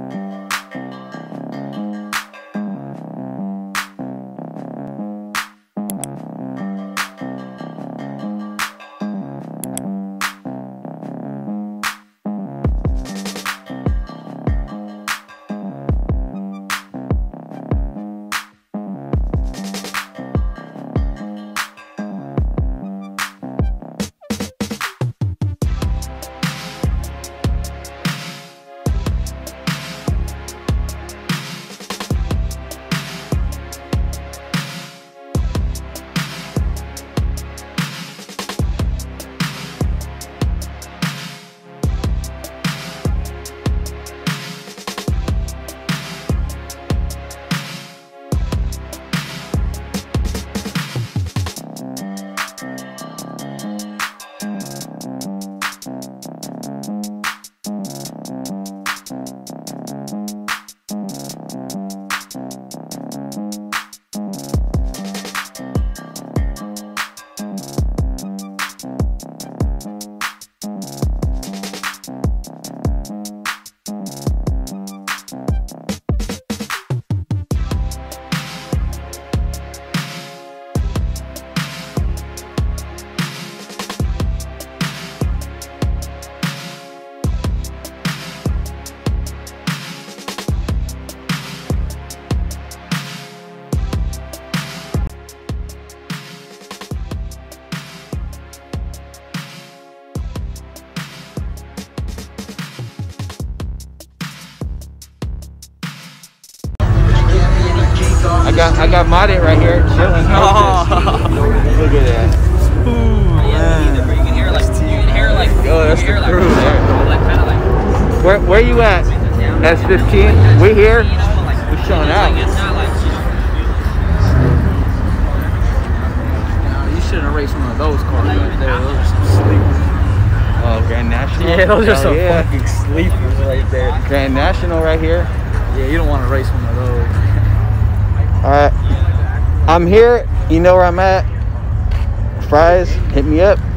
I got modded right here, chilling. Oh. Look at that. Ooh, man. You can hear like, oh, that's the crew there. Where you at? S15. We here. We showing out. You shouldn't have raced one of those cars right there. Those are some sleepers. Oh, Grand National. Yeah, those are some fucking sleepers right there. Grand National right here. Yeah, you don't want to race one of those. Alright, I'm here, you know where I'm at. Fries, hit me up.